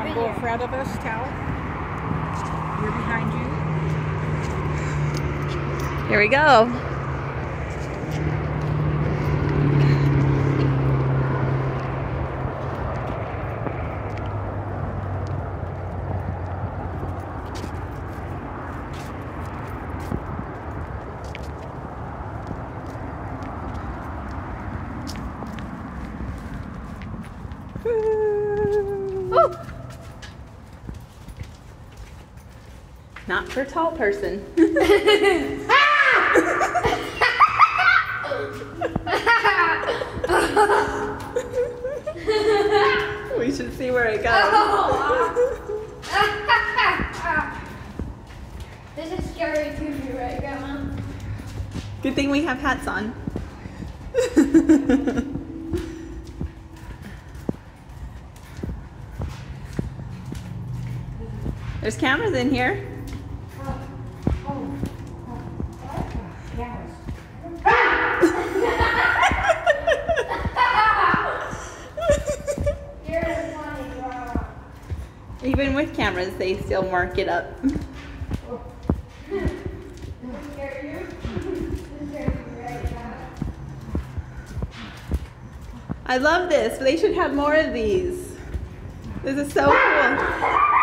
Go in front of us, Tal. We're behind you. Here we go. Woo. Not for a tall person. We should see where it goes. This is scary to me right now. Good thing we have hats on. There's cameras in here. Even with cameras, they still mark it up. I love this. They should have more of these. This is so cool.